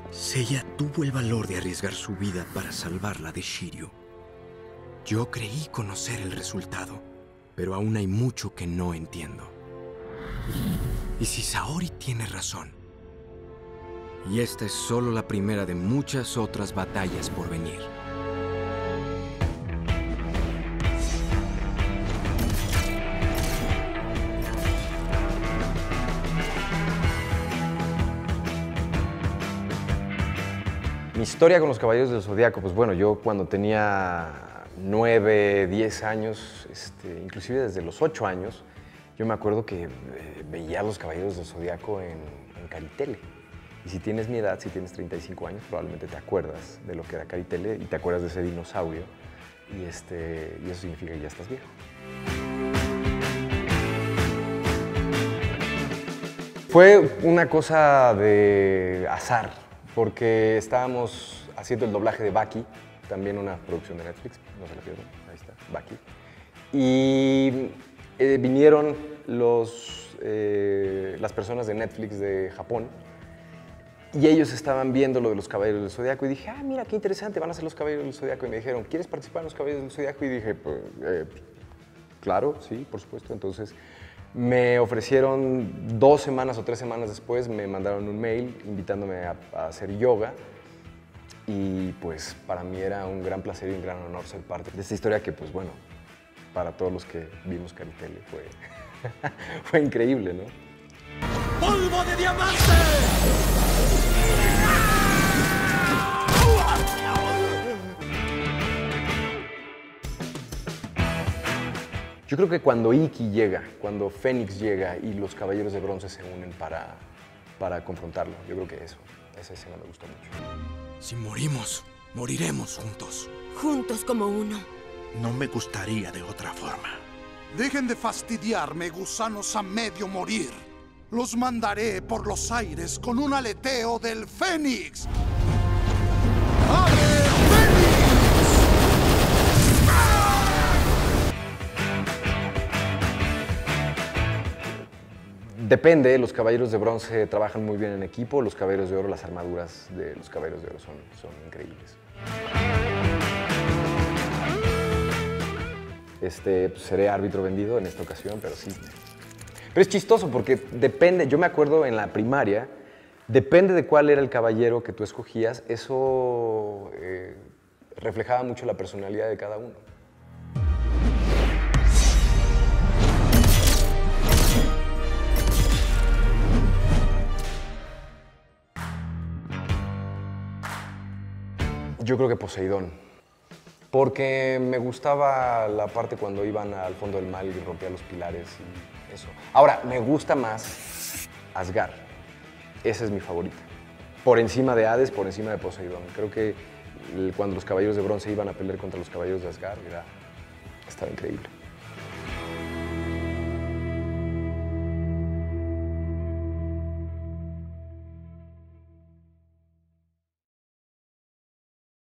Seiya tuvo el valor de arriesgar su vida para salvarla de Shiryu. Yo creí conocer el resultado, pero aún hay mucho que no entiendo. ¿Y si Saori tiene razón? Y esta es solo la primera de muchas otras batallas por venir. Mi historia con los Caballeros del Zodiaco, pues bueno, yo cuando tenía 9, 10 años, inclusive desde los 8 años, yo me acuerdo que veía a los Caballeros del Zodiaco en Caritele. Y si tienes mi edad, si tienes 35 años, probablemente te acuerdas de lo que era Caritele y te acuerdas de ese dinosaurio. Y eso significa que ya estás viejo. Fue una cosa de azar, porque estábamos haciendo el doblaje de Baki, también una producción de Netflix, no se la pierdan, ahí está, Baki. Y vinieron las personas de Netflix de Japón y ellos estaban viendo lo de los Caballeros del Zodiaco y dije, ah, mira, qué interesante, van a ser los Caballeros del Zodiaco. Y me dijeron, ¿quieres participar en los Caballeros del Zodiaco? Y dije, pues, claro, sí, por supuesto. Entonces me ofrecieron 2 semanas o 3 semanas después, me mandaron un mail invitándome a hacer yoga. Y pues para mí era un gran placer y un gran honor ser parte de esta historia que, pues bueno, para todos los que vimos Caritele fue increíble, ¿no? ¡Polvo de diamante! Yo creo que cuando Ikki llega, cuando Fénix llega y los Caballeros de Bronce se unen para confrontarlo, yo creo que esa escena me gustó mucho. Si morimos, moriremos juntos. Juntos como uno. No me gustaría de otra forma. Dejen de fastidiarme, gusanos a medio morir. Los mandaré por los aires con un aleteo del Fénix. ¡Ave Fénix! Depende, los Caballeros de Bronce trabajan muy bien en equipo, los Caballeros de Oro, las armaduras de los Caballeros de Oro son increíbles. Pues, seré árbitro vendido en esta ocasión, pero sí. Pero es chistoso porque depende, yo me acuerdo en la primaria, depende de cuál era el caballero que tú escogías, eso reflejaba mucho la personalidad de cada uno. Yo creo que Poseidón, porque me gustaba la parte cuando iban al fondo del mar y rompían los pilares y eso. Ahora, me gusta más Asgard, esa es mi favorita. Por encima de Hades, por encima de Poseidón. Creo que cuando los Caballeros de Bronce iban a pelear contra los Caballeros de Asgard, estaba increíble.